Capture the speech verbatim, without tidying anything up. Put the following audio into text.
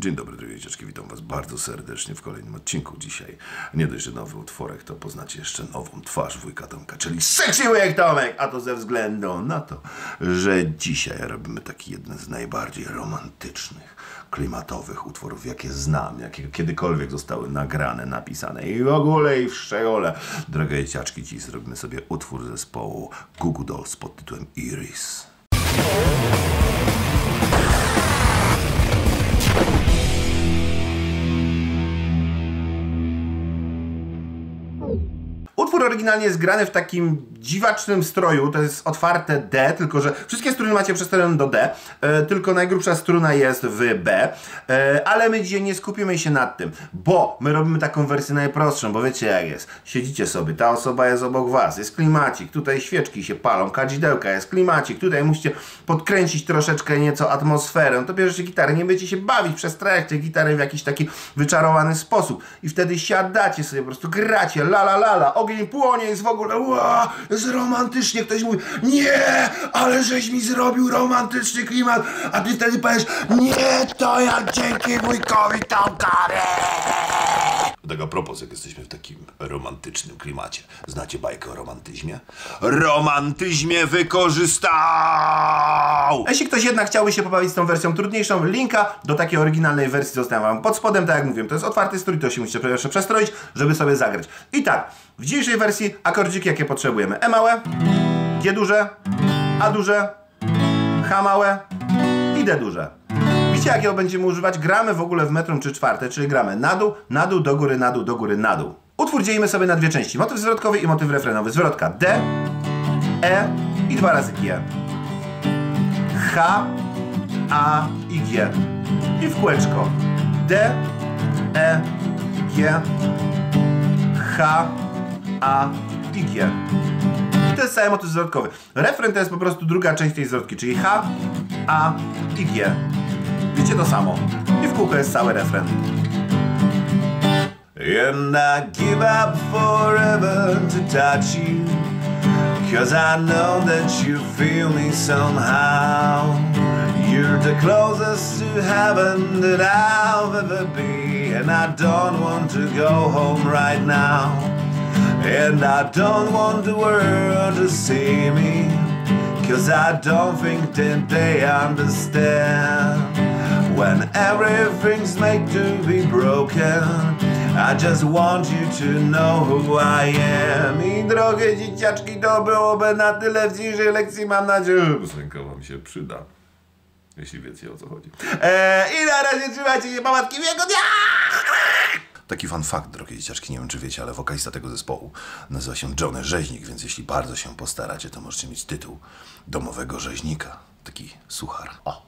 Dzień dobry, drogie dzieciaczki, witam was bardzo serdecznie w kolejnym odcinku dzisiaj. Nie dość, że nowy utworek, to poznacie jeszcze nową twarz wujka Tomka, czyli Sexy Wujek Tomek, a to ze względu na to, że dzisiaj robimy taki jeden z najbardziej romantycznych, klimatowych utworów, jakie znam, jakie kiedykolwiek zostały nagrane, napisane i w ogóle i w szczególe. Drogie dzieciaczki, dziś zrobimy sobie utwór zespołu Goo Goo Dolls pod tytułem Iris. Utwór oryginalnie jest grany w takim dziwacznym stroju, to jest otwarte D, tylko że wszystkie struny macie przestawione do D, e, tylko najgrubsza struna jest w B, e, ale my dzisiaj nie skupimy się nad tym, bo my robimy taką wersję najprostszą, bo wiecie jak jest, siedzicie sobie, ta osoba jest obok was, jest klimacik, tutaj świeczki się palą, kadzidełka, jest klimacik, tutaj musicie podkręcić troszeczkę nieco atmosferę, to bierzecie gitarę, nie będziecie się bawić, przestrajacie gitarę w jakiś taki wyczarowany sposób i wtedy siadacie sobie, po prostu gracie, la la la la, ogień płonie, jest w ogóle, ła, jest romantycznie, ktoś mówi, nie, ale żeś mi zrobił romantyczny klimat, a ty wtedy powiesz, nie, to ja dzięki wujkowi Tomkowi. Tak a propos, jak jesteśmy w takim romantycznym klimacie, znacie bajkę o romantyzmie? Romantyzmie wykorzystał! A jeśli ktoś jednak chciałby się pobawić z tą wersją trudniejszą, linka do takiej oryginalnej wersji zostawiam wam pod spodem, tak jak mówiłem, to jest otwarty strój, to się musicie pierwsze przestroić, żeby sobie zagrać. I tak, w dzisiejszej wersji akordziki jakie potrzebujemy: E małe, G duże, A duże, H małe i D duże. Widzicie jakiego będziemy używać? Gramy w ogóle w metrum trzy czwarte, czyli gramy na dół, na dół, do góry, na dół, do góry, na dół. Utwór dzielimy sobie na dwie części, motyw zwrotkowy i motyw refrenowy. Zwrotka D, E i dwa razy G. H, A i G. I w kółeczko. D, E, G, H, A i G. I to jest cały motyw zwrotkowy. Refren to jest po prostu druga część tej zwrotki, czyli H, A i G. Widzicie to samo. I w kółko jest cały refren. And I give up forever to touch you, 'cause I know that you feel me somehow. You're the closest to heaven that I'll ever be, and I don't want to go home right now. And I don't want the world to see me, 'cause I don't think that they understand. When everything's made to be broken, I just want you to know who I am. I drogie dzieciaczki, to byłoby na tyle w dzisiejszej lekcji. Mam nadzieję, że piosenka wam się przyda, jeśli wiecie o co chodzi. Eee, I na razie trzymajcie się, pałatki miłego dnia! Taki fun fact, drogie dzieciaczki, nie wiem czy wiecie, ale wokalista tego zespołu nazywa się Johnny Rzeźnik, więc jeśli bardzo się postaracie, to możecie mieć tytuł domowego rzeźnika. Taki suchar. O.